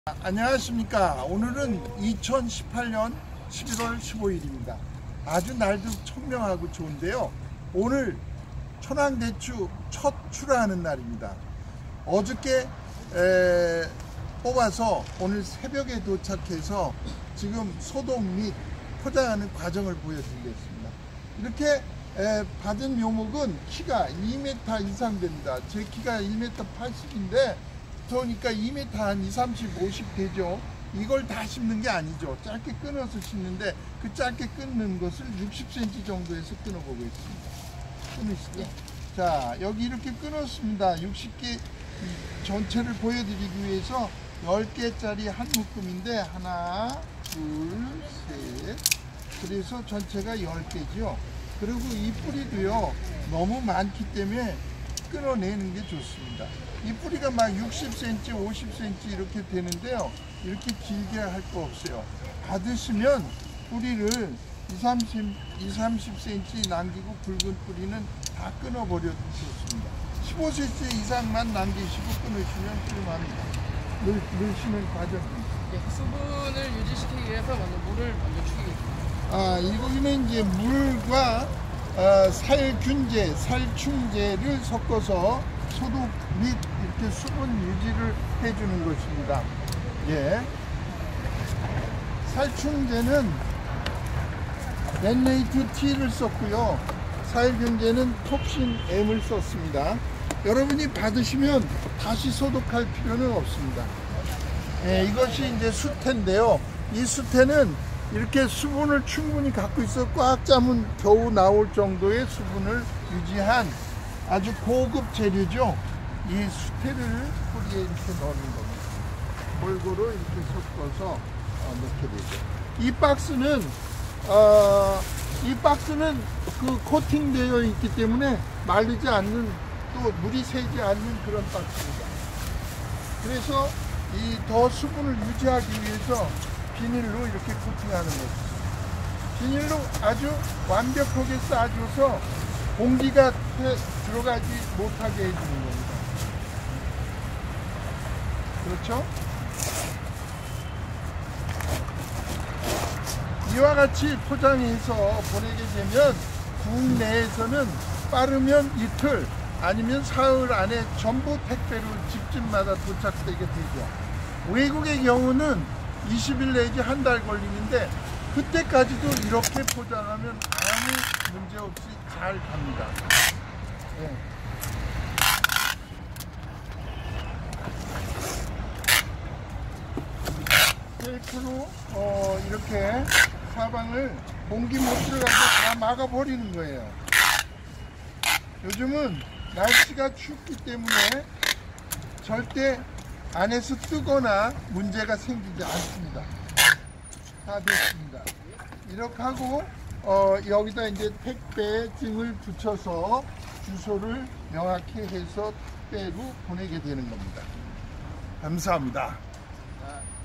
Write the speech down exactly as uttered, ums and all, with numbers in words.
안녕하십니까. 오늘은 이천십팔 년 십일월 십오일입니다. 아주 날도 청명하고 좋은데요. 오늘 천황대추 첫 출하하는 날입니다. 어저께 에, 뽑아서 오늘 새벽에 도착해서 지금 소독 및 포장하는 과정을 보여드리겠습니다. 이렇게 에, 받은 묘목은 키가 이 미터 이상 됩니다. 제 키가 일 미터 팔십인데 그러니까 이 미터 한 이, 삼십, 오십 되죠. 이걸 다 심는 게 아니죠. 짧게 끊어서 심는데 그 짧게 끊는 것을 육십 센티미터 정도에서 끊어보겠습니다. 끊으시죠. 자, 여기 이렇게 끊었습니다. 육십 개 전체를 보여드리기 위해서 십 개짜리 한 묶음인데 하나, 둘, 셋. 그래서 전체가 십 개죠. 그리고 이 뿌리도요, 너무 많기 때문에 끊어내는 게 좋습니다. 이 뿌리가 막 육십 센티미터, 오십 센티미터 이렇게 되는데요. 이렇게 길게 할 거 없어요. 받으시면 뿌리를 이, 삼십 센티미터 남기고 굵은 뿌리는 다 끊어버려도 좋습니다. 십오 센티미터 이상만 남기시고 끊으시면 훌륭합니다. 넣, 넣으시는 과정입니다. 네, 수분을 유지시키기 위해서 먼저 물을 먼저 축이겠습니다. 아, 이거는 이제 물과 어, 살균제, 살충제를 섞어서 소독 및 이렇게 수분 유지를 해주는 것입니다. 예. 살충제는 렌레이트 T를 썼고요. 살균제는 톱신 M을 썼습니다. 여러분이 받으시면 다시 소독할 필요는 없습니다. 예, 이것이 이제 수태인데요. 이 수태는 이렇게 수분을 충분히 갖고 있어 꽉 짜면 겨우 나올 정도의 수분을 유지한 아주 고급 재료죠. 이 수태를 뿌리에 이렇게 넣는 겁니다. 골고루 이렇게 섞어서 넣게 되죠. 이 박스는 어, 이 박스는 그 코팅되어 있기 때문에 마르지 않는, 또 물이 새지 않는 그런 박스입니다. 그래서 이 더 수분을 유지하기 위해서 비닐로 이렇게 코팅하는 것입니다. 비닐로 아주 완벽하게 싸줘서 공기가 들어가지 못하게 해주는 겁니다. 그렇죠? 이와 같이 포장해서 보내게 되면 국내에서는 빠르면 이틀 아니면 사흘 안에 전부 택배로 집집마다 도착되게 되죠. 외국의 경우는 이십 일 내지 한 달 걸리는데 그때까지도 이렇게 포장하면 아무 문제 없이 잘 갑니다. 네. 테이프로 어, 이렇게 사방을 공기 못 들어가게 다 막아버리는 거예요. 요즘은 날씨가 춥기 때문에 절대 안에서 뜨거나 문제가 생기지 않습니다. 다 됐습니다. 이렇게 하고 어, 여기다 이제 택배증을 붙여서 주소를 명확히 해서 택배로 보내게 되는 겁니다. 감사합니다.